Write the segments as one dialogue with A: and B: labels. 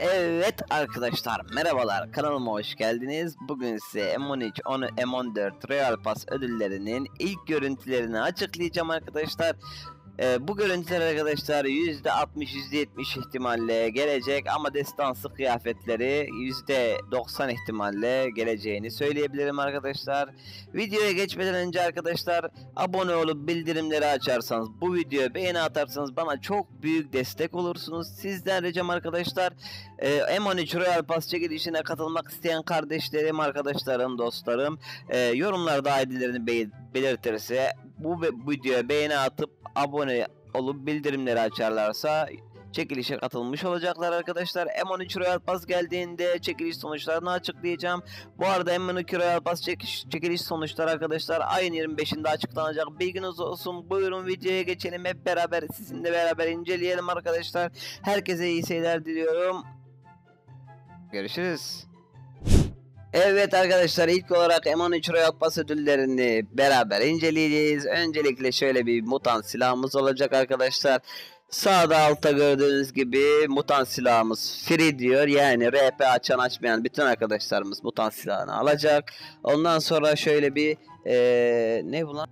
A: Evet arkadaşlar, merhabalar, kanalıma hoş geldiniz. Bugün size M13, M14 Royal Pass ödüllerinin ilk görüntülerini açıklayacağım arkadaşlar. Bu görüntüler arkadaşlar %60 %70 ihtimalle gelecek ama destansı kıyafetleri %90 ihtimalle geleceğini söyleyebilirim arkadaşlar. Videoya geçmeden önce arkadaşlar, abone olup bildirimleri açarsanız, bu videoya beğeni atarsanız bana çok büyük destek olursunuz. Sizden ricam arkadaşlar, M13 Royal Pass çekilişine katılmak isteyen kardeşlerim, arkadaşlarım, dostlarım yorumlarda ID'lerini belirtirse, bu videoya beğeni atıp abone olup bildirimleri açarlarsa çekilişe katılmış olacaklar arkadaşlar. M13 Royal Pass geldiğinde çekiliş sonuçlarını açıklayacağım. Bu arada M12 Royal Pass çekiliş sonuçları arkadaşlar ayın 25'inde açıklanacak. Bilginiz olsun. Buyurun videoya geçelim. Hep beraber sizinle beraber inceleyelim arkadaşlar. Herkese iyi seyirler diliyorum. Görüşürüz. Evet arkadaşlar, ilk olarak M13 Royal Pass ödüllerini beraber inceleyeceğiz. Öncelikle şöyle bir mutant silahımız olacak arkadaşlar. Sağda altta gördüğünüz gibi mutant silahımız free diyor. Yani RP açan açmayan bütün arkadaşlarımız mutant silahını alacak. Ondan sonra şöyle bir ne bu lan?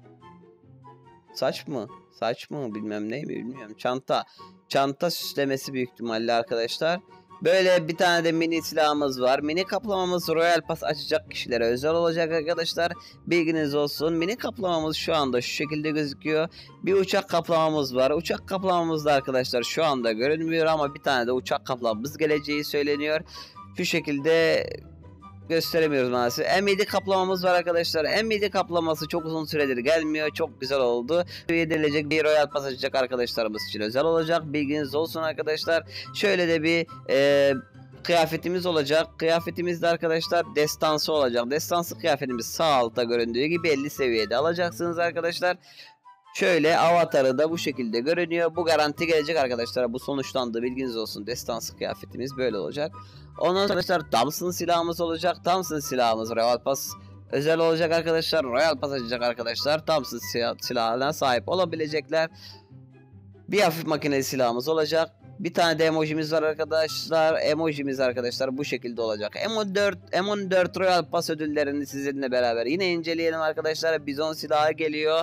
A: Saç mı? Saç mı? Bilmem ne mi bilmiyorum. Çanta süslemesi büyük ihtimalle arkadaşlar. Böyle bir tane de mini silahımız var. Mini kaplamamız Royal Pass açacak kişilere özel olacak arkadaşlar. Bilginiz olsun. Mini kaplamamız şu anda şu şekilde gözüküyor. Bir uçak kaplamamız var. Uçak kaplamamız da arkadaşlar şu anda görünmüyor ama bir tane de uçak kaplamamız geleceği söyleniyor. Şu şekilde gösteremiyoruz maalesef. M7 kaplamamız var arkadaşlar. M7 kaplaması çok uzun süredir gelmiyor. Çok güzel oldu. Verilecek bir Royal Pass açacak arkadaşlarımız için özel olacak. Bilginiz olsun arkadaşlar. Şöyle de bir kıyafetimiz olacak. Kıyafetimiz de arkadaşlar destansı olacak. Destansı kıyafetimiz sağ altta göründüğü gibi 50 seviyede alacaksınız arkadaşlar. Şöyle avatarı da bu şekilde görünüyor. Bu garanti gelecek arkadaşlar. Bu sonuçlandı, bilginiz olsun. Destansı kıyafetimiz böyle olacak. Ondan sonra arkadaşlar Thompson silahımız olacak. Thompson silahımız Royal Pass özel olacak arkadaşlar. Royal Pass açacak arkadaşlar. Thompson silahına sahip olabilecekler. Bir hafif makineli silahımız olacak. Bir tane de emojimiz var arkadaşlar. Emojimiz arkadaşlar bu şekilde olacak. M14 Royal Pass ödüllerini sizinle beraber yine inceleyelim arkadaşlar. Bizon silahı geliyor.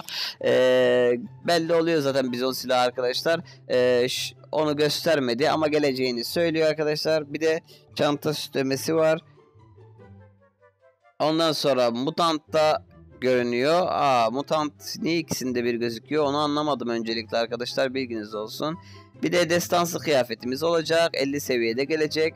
A: Belli oluyor zaten bizon silahı arkadaşlar. Onu göstermedi ama geleceğini söylüyor arkadaşlar. Bir de çanta süslemesi var. Ondan sonra mutant da görünüyor. Mutant niye ikisinde bir gözüküyor onu anlamadım öncelikle arkadaşlar, bilginiz olsun. Bir de destansı kıyafetimiz olacak. 50 seviyede gelecek.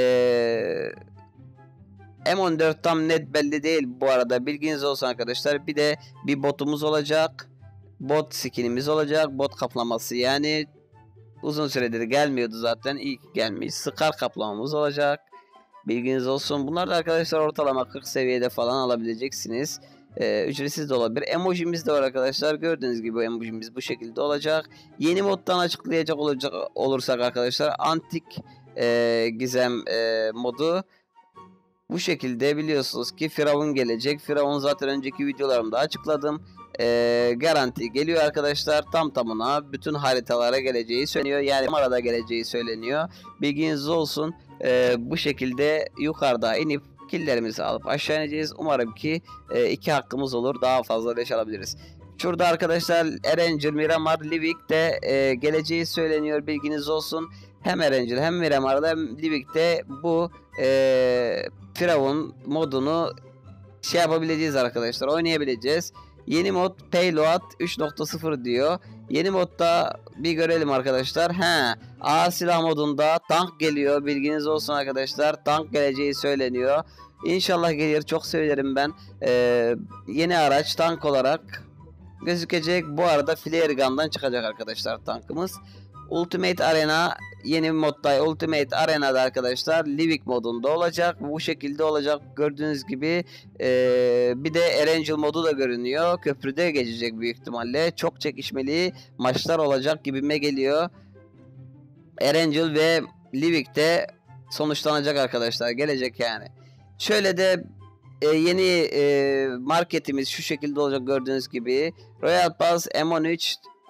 A: M14 tam net belli değil bu arada, bilginiz olsun arkadaşlar. Bir de bir botumuz olacak. Bot skinimiz olacak. Bot kaplaması, yani uzun süredir gelmiyordu zaten. İlk gelmiş. Scar kaplamamız olacak. Bilginiz olsun. Bunlar da arkadaşlar ortalama 40 seviyede falan alabileceksiniz. Ücretsiz de olabilir. Emojimiz de var arkadaşlar. Gördüğünüz gibi emojimiz bu şekilde olacak. Yeni moddan açıklayacak olursak arkadaşlar, antik gizem modu bu şekilde, biliyorsunuz ki Firavun gelecek. Firavun zaten önceki videolarımda açıkladım. Garanti geliyor arkadaşlar. Tam tamına bütün haritalara geleceği söyleniyor. Yani arada geleceği söyleniyor. Bilginiz olsun. Bu şekilde yukarıda inip killlerimizi alıp aşağı ineceğiz. Umarım ki 2 hakkımız olur. Daha fazla leş alabiliriz. Şurada arkadaşlar Erangel, Miramar, Livik de geleceği söyleniyor. Bilginiz olsun. Hem Erangel hem Miramar'da hem Livik'te bu Firavun modunu yapabileceğiz arkadaşlar. Oynayabileceğiz. Yeni mod Payload 3.0 diyor. Yeni modda bir görelim arkadaşlar. A silah modunda tank geliyor. Bilginiz olsun arkadaşlar. Tank geleceği söyleniyor. İnşallah gelir. Çok sevinirim ben. Yeni araç tank olarak gözükecek. Bu arada Flare Gun'dan çıkacak arkadaşlar tankımız. Ultimate Arena yeni modda, Ultimate Arena'da arkadaşlar Livik modunda olacak. Bu şekilde olacak. Gördüğünüz gibi bir de Erangel modu da görünüyor. Köprüde geçecek büyük ihtimalle. Çok çekişmeli maçlar olacak gibime geliyor. Erangel ve Livik'te sonuçlanacak arkadaşlar. Gelecek yani. Şöyle de yeni marketimiz şu şekilde olacak gördüğünüz gibi. Royal Pass M13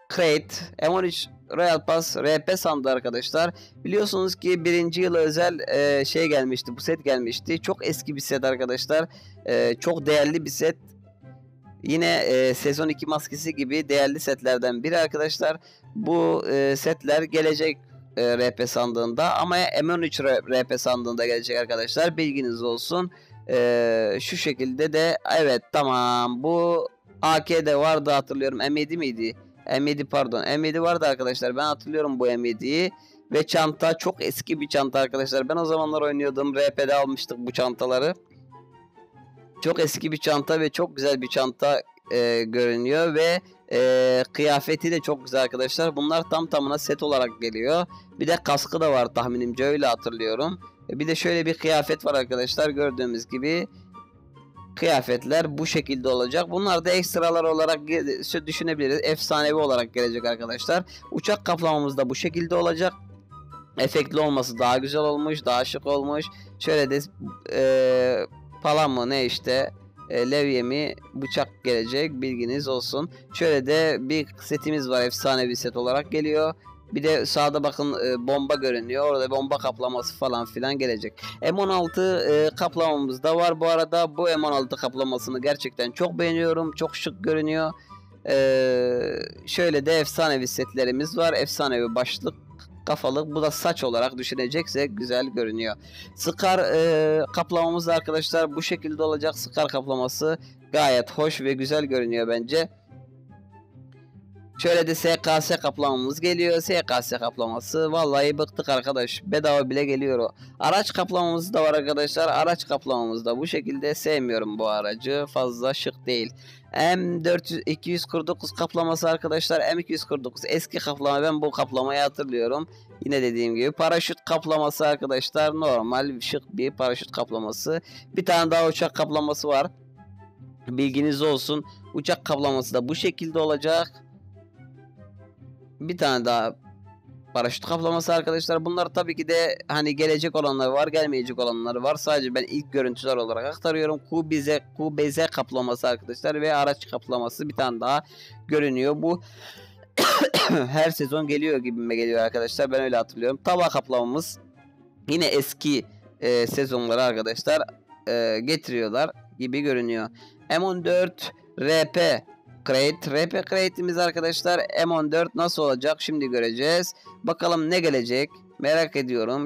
A: Crate M13 Royal Pass RP sandığı arkadaşlar. Biliyorsunuz ki birinci yıla özel şey gelmişti. Bu set gelmişti. Çok eski bir set arkadaşlar. Çok değerli bir set. Yine sezon 2 maskesi gibi değerli setlerden biri arkadaşlar. Bu setler gelecek RP sandığında ama M13 RP sandığında gelecek arkadaşlar. Bilginiz olsun. Şu şekilde de evet, tamam, bu AK'de vardı hatırlıyorum. M7 miydi? M7 pardon. M7 vardı arkadaşlar. Ben hatırlıyorum bu M7'yi. Ve çanta çok eski bir çanta arkadaşlar. Ben o zamanlar oynuyordum. RP'de almıştık bu çantaları. Çok eski bir çanta ve çok güzel bir çanta görünüyor ve kıyafeti de çok güzel arkadaşlar. Bunlar tam tamına set olarak geliyor. Bir de kaskı da var tahminimce, öyle hatırlıyorum. Bir de şöyle bir kıyafet var arkadaşlar, gördüğümüz gibi. Kıyafetler bu şekilde olacak. Bunlar da ekstralar olarak düşünebiliriz. Efsanevi olarak gelecek arkadaşlar. Uçak kaplamamız da bu şekilde olacak. Efektli olması daha güzel olmuş, daha şık olmuş. Şöyle de palan mı ne işte, levye mi, bıçak gelecek, bilginiz olsun. Şöyle de bir setimiz var, efsane bir set olarak geliyor. Bir de sağda bakın bomba görünüyor. Orada bomba kaplaması falan filan gelecek. M16 kaplamamız da var bu arada. Bu M16 kaplamasını gerçekten çok beğeniyorum. Çok şık görünüyor. Şöyle de efsanevi setlerimiz var. Efsanevi başlık, kafalık. Bu da saç olarak düşünecekse güzel görünüyor. Scar kaplamamız da arkadaşlar bu şekilde olacak. Scar kaplaması gayet hoş ve güzel görünüyor bence. Şöyle de SKS kaplamamız geliyor. SKS kaplaması vallahi bıktık arkadaş. Bedava bile geliyor o. Araç kaplamamız da var arkadaşlar. Araç kaplamamız da bu şekilde. Sevmiyorum bu aracı. Fazla şık değil. M249 kaplaması arkadaşlar. M249 eski kaplama. Ben bu kaplamayı hatırlıyorum. Yine dediğim gibi paraşüt kaplaması arkadaşlar. Normal şık bir paraşüt kaplaması. Bir tane daha uçak kaplaması var. Bilginiz olsun. Uçak kaplaması da bu şekilde olacak. Bir tane daha paraşüt kaplaması arkadaşlar. Bunlar tabii ki de hani gelecek olanlar var, gelmeyecek olanları var. Sadece ben ilk görüntüler olarak aktarıyorum. QBZ kaplaması arkadaşlar ve araç kaplaması bir tane daha görünüyor. Bu her sezon geliyor gibime geliyor arkadaşlar. Ben öyle hatırlıyorum. Tava kaplamamız yine eski sezonları arkadaşlar getiriyorlar gibi görünüyor. M14 RP RP Crate'imiz arkadaşlar. M14 nasıl olacak şimdi göreceğiz. Bakalım ne gelecek merak ediyorum.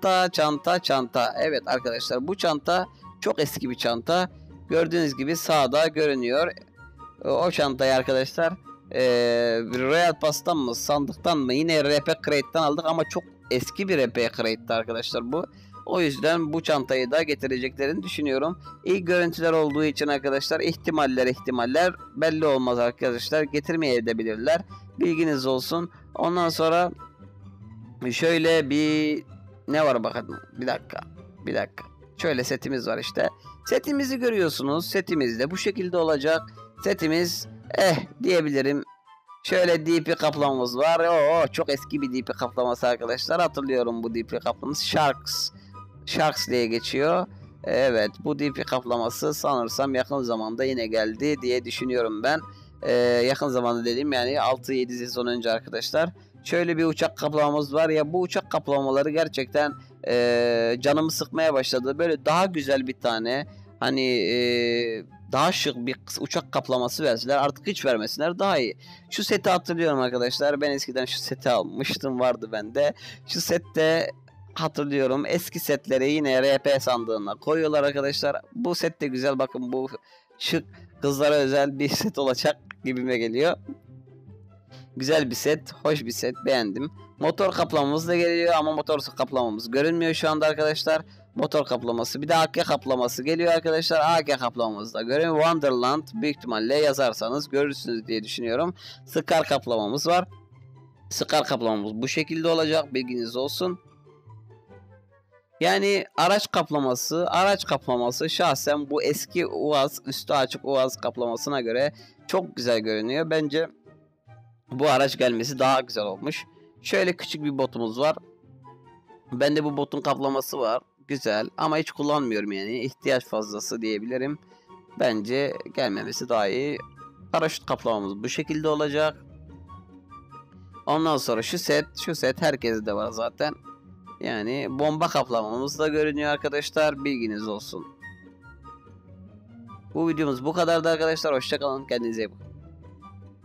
A: Çanta. Evet arkadaşlar, bu çanta çok eski bir çanta. Gördüğünüz gibi sağda görünüyor. O çantayı arkadaşlar Royal Pass'tan mı sandıktan mı yine RP Crate'den aldık ama çok eski bir RP Crate'ti arkadaşlar bu. O yüzden bu çantayı da getireceklerini düşünüyorum. İlk görüntüler olduğu için arkadaşlar ihtimaller belli olmaz arkadaşlar. Getirmeye edebilirler. Bilginiz olsun. Ondan sonra şöyle bir ne var bakalım. Bir dakika. Şöyle setimiz var işte. Setimizi görüyorsunuz. Setimiz de bu şekilde olacak. Setimiz diyebilirim. Şöyle DP kaplamamız var. Çok eski bir DP kaplaması arkadaşlar. Hatırlıyorum bu DP kaplaması. Sharks diye geçiyor. Evet, bu DP kaplaması sanırsam yakın zamanda yine geldi diye düşünüyorum ben. Yakın zamanda dediğim yani 6-7 sezon önce arkadaşlar. Şöyle bir uçak kaplamamız var ya, bu uçak kaplamaları gerçekten canımı sıkmaya başladı. Böyle daha güzel bir tane hani daha şık bir uçak kaplaması verseler, artık hiç vermesinler daha iyi. Şu seti hatırlıyorum arkadaşlar. Ben eskiden şu seti almıştım, vardı bende. Şu sette hatırlıyorum. Eski setleri yine RP sandığına koyuyorlar arkadaşlar. Bu set de güzel. Bakın bu şık, kızlara özel bir set olacak gibime geliyor. Güzel bir set. Hoş bir set. Beğendim. Motor kaplamamız da geliyor ama motor kaplamamız görünmüyor şu anda arkadaşlar. Motor kaplaması. Bir de AK kaplaması geliyor arkadaşlar. AK kaplamamız da görünüyor. Wonderland büyük ihtimalle yazarsanız görürsünüz diye düşünüyorum. Scar kaplamamız var. Scar kaplamamız bu şekilde olacak. Bilginiz olsun. Yani araç kaplaması şahsen bu eski UAZ, üstü açık UAZ kaplamasına göre çok güzel görünüyor. Bence bu araç gelmesi daha güzel olmuş. Şöyle küçük bir botumuz var. Bende bu botun kaplaması var. Güzel ama hiç kullanmıyorum yani. İhtiyaç fazlası diyebilirim. Bence gelmemesi daha iyi. Paraşüt kaplamamız bu şekilde olacak. Ondan sonra şu set herkeste de var zaten. Yani bomba kaplamamız da görünüyor arkadaşlar. Bilginiz olsun. Bu videomuz bu kadardı arkadaşlar. Hoşça kalın. Kendinize iyi bakın.